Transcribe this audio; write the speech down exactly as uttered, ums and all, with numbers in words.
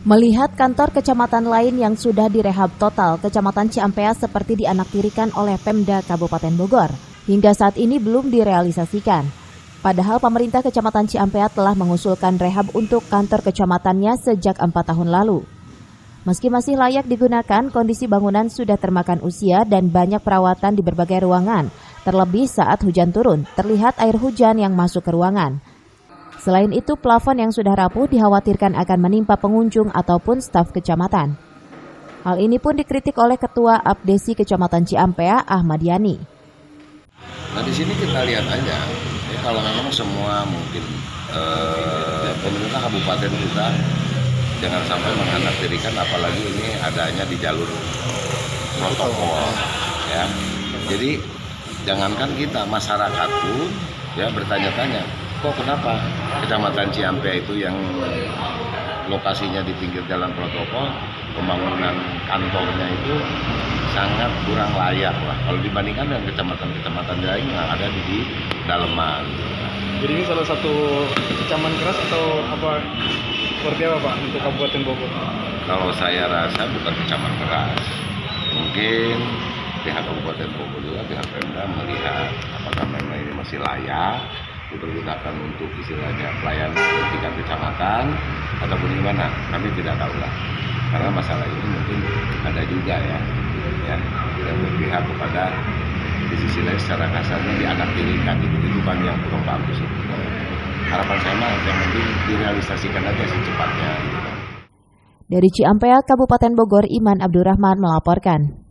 Melihat kantor kecamatan lain yang sudah direhab total, Kecamatan Ciampea seperti dianaktirikan oleh Pemda Kabupaten Bogor. Hingga saat ini belum direalisasikan. Padahal pemerintah Kecamatan Ciampea telah mengusulkan rehab untuk kantor kecamatannya sejak empat tahun lalu. Meski masih layak digunakan, kondisi bangunan sudah termakan usia dan banyak perawatan di berbagai ruangan. Terlebih saat hujan turun, terlihat air hujan yang masuk ke ruangan. Selain itu, plafon yang sudah rapuh dikhawatirkan akan menimpa pengunjung ataupun staf kecamatan. Hal ini pun dikritik oleh Ketua Apdesi Kecamatan Ciampea, Ahmad Yani. Nah, di sini kita lihat aja, ya, kalau memang semua mungkin eh, pemerintah kabupaten kita jangan sampai menganaktirikan, apalagi ini adanya di jalur protokol, ya. Jadi jangankan kita, masyarakat pun ya bertanya-tanya, kok kenapa Kecamatan Ciampea itu yang lokasinya di pinggir jalan protokol, pembangunan kantornya itu sangat kurang layak lah kalau dibandingkan dengan kecamatan-kecamatan lain yang ada di daleman. Jadi ini salah satu kecaman keras atau apa, seperti apa Pak untuk Kabupaten Bogor? Kalau saya rasa bukan kecaman keras, mungkin pihak Kabupaten Bogor juga, pihak Pemda melihat apakah memang ini masih layak dipergunakan untuk istilahnya pelayanan di tingkat kecamatan ataupun gimana, kami tidak tahu lah. Karena masalah ini mungkin ada juga ya, ya tidak berpihak kepada di sisi lain secara kasarnya dianaktirikan, itu itu kan yang kurang bagus. Itu. Harapan saya mah yang penting direalisasikan aja secepatnya. Dari Ciampea, Kabupaten Bogor, Iman Abdurrahman melaporkan.